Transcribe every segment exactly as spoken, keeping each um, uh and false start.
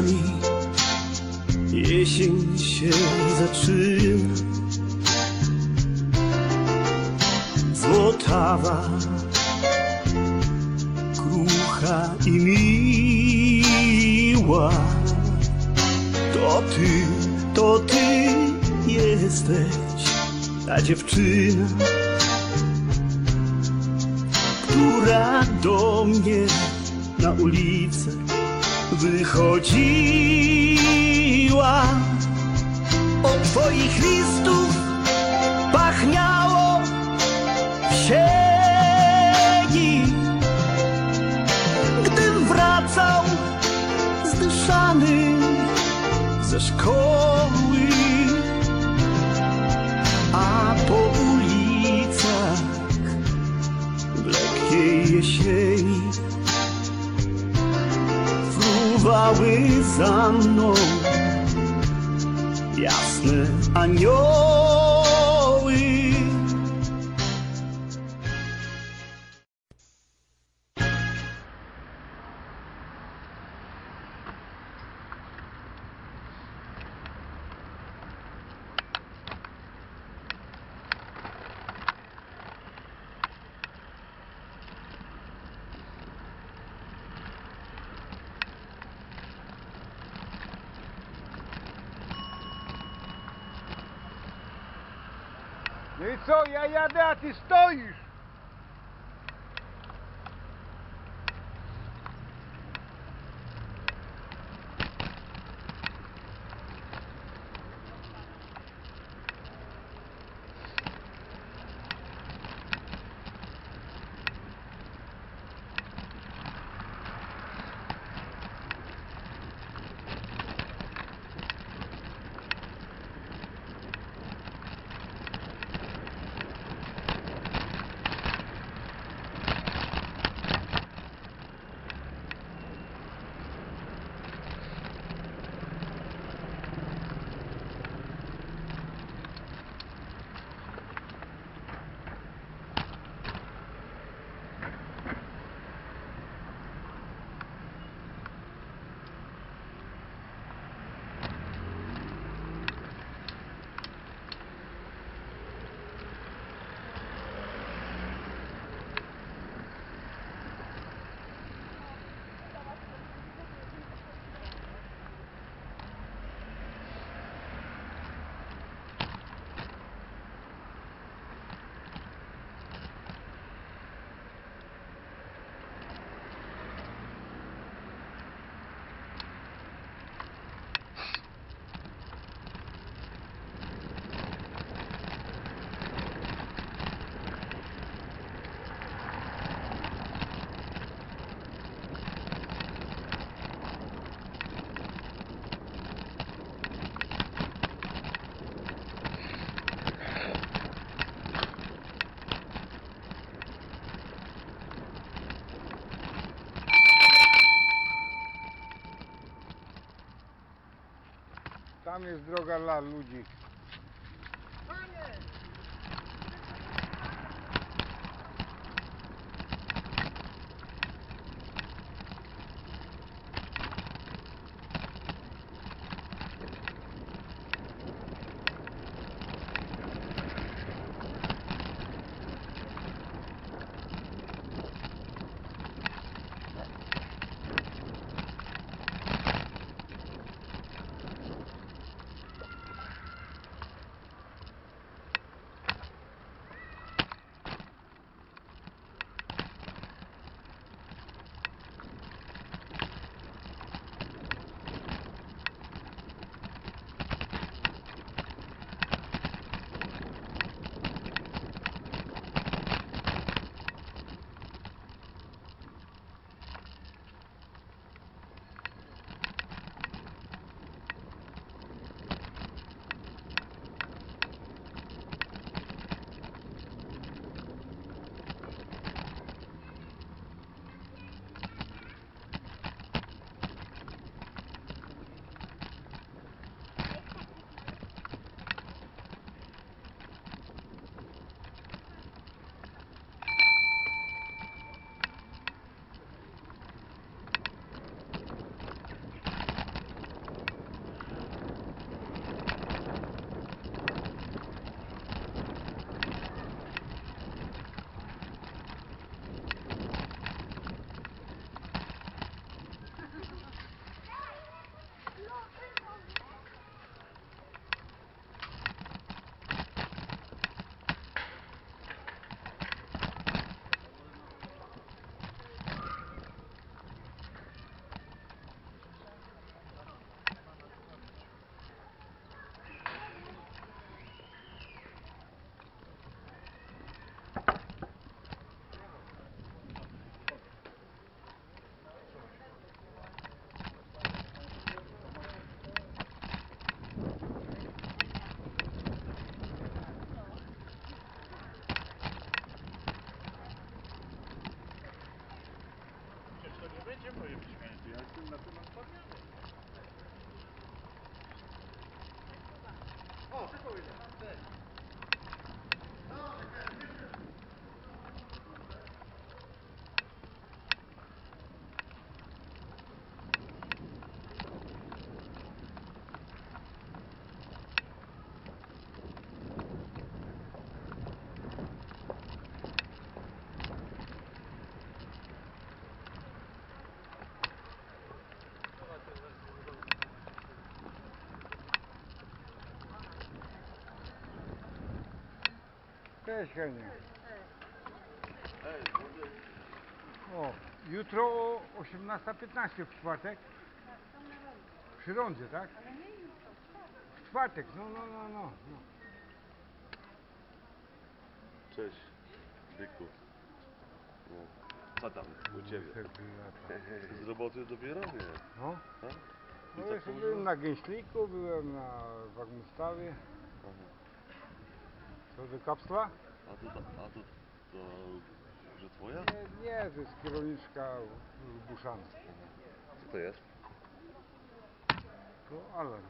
nami. Jesień się zaczyna, złotawa, krucha i miła. To ty, to ty jesteś ta dziewczyna, która do mnie na ulicę wychodziła. Od twoich listów pachniało w sieni, gdym wracał zdyszany ze szkoły, a po ulicach w lekkiej jesieni fruwały za mną jasne anioły. No i co, ja jadę, a ty stoisz? Tam jest droga dla ludzi. będziemy moje wyśmienić. Ja jestem na tym nastawiony. O, tylko jeden. Ten. Cześć Heniu. O, jutro o osiemnasta piętnaście w czwartek. Przy rondzie, tak? W czwartek, no, no, no, no. no. Cześć, byku. No. Co tam u ciebie? Z roboty dopiero nie? No, A? I no tak jeszcze późno? byłem na Gęśliku, byłem na Wagmustawie. Aha. Co do kapsla? A tu, a tu, to, że twoja? Nie, nie, to jest kierowniczka Buszana. Co to jest? To alarm.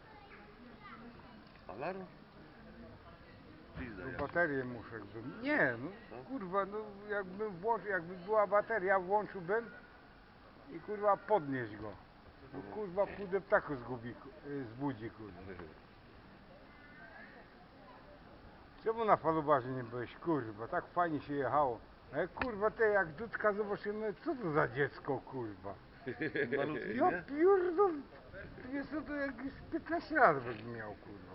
Alarm? Pizda, No ja. baterię muszę bym. Nie, no Co? kurwa, no jakbym włączył, jakby była bateria, włączyłbym i kurwa podnieść go. No kurwa pójdę ptaku zgubi, ku- y, zbudzi kurwa. Czemu na falubarze nie byłeś, kurwa, tak fajnie się jechało. Ale kurwa te jak Dudka zobaczymy, co to za dziecko kurwa. Malutki, Ja nie? pierdol, wiesz co, to jak już piętnaście lat bym miał kurwa.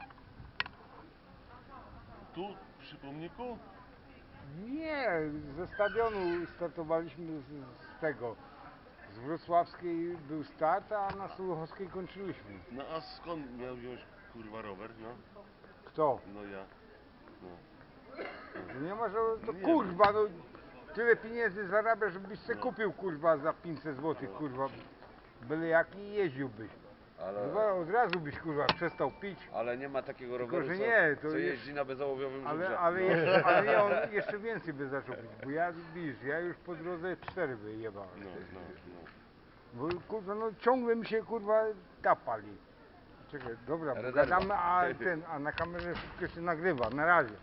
Tu, przy pomniku? Nie, ze stadionu startowaliśmy z, z tego. Z Wrocławskiej był start, a na Słuchowskiej kończyliśmy. No a skąd miał wziąć kurwa rower, no? Kto? No ja. No. No nie ma, że to Nie. kurwa, no tyle pieniędzy zarabia, żebyś se No. kupił kurwa za pięćset złotych kurwa. Byle jaki jeździłbyś. Ale, Chyba od razu byś kurwa przestał pić. ale nie ma takiego Tylko, roweru, że co, nie, to co jest- jeździ na bezołowiowym Ale, żubrze. ale, jeszcze, ale nie, on jeszcze więcej by zaczął pić, bo ja widzisz, ja już po drodze cztery wyjebałem. No, no, no. Bo kurwa, no ciągle mi się kurwa ta pali. Czekaj, dobra, bo Rezerwa. gadamy, a ten, a na kamerze wszystko się nagrywa, na razie.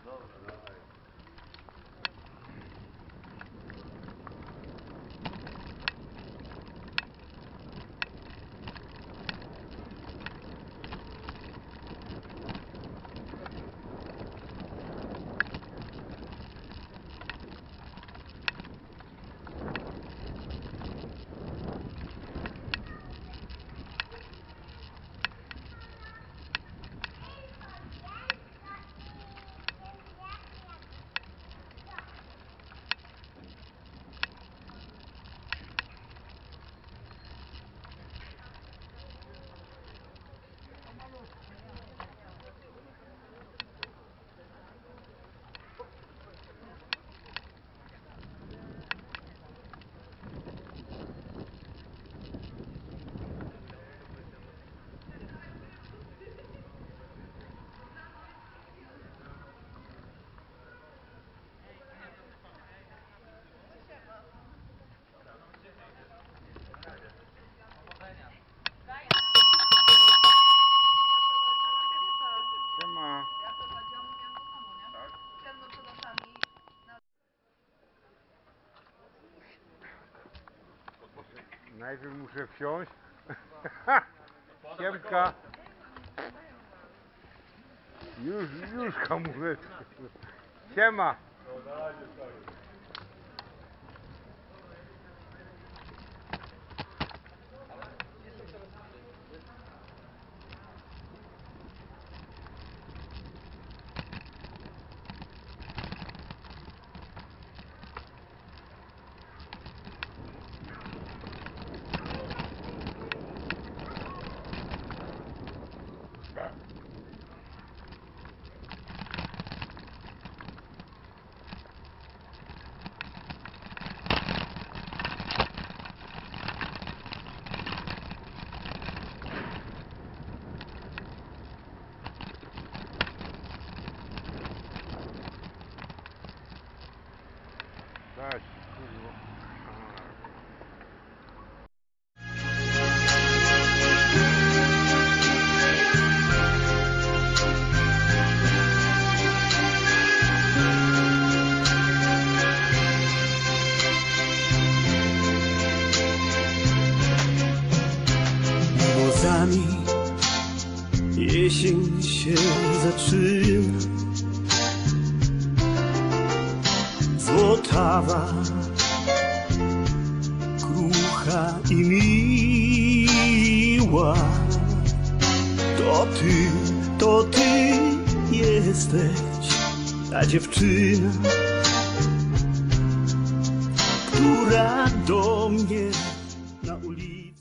Siema. Najpierw muszę wsiąść. Siemka. Już, już hamulec. Siema. nami jesień się zaczyna. Złotawa, krucha i miła. To ty, to ty jesteś ta dziewczyna, która do mnie na ulicy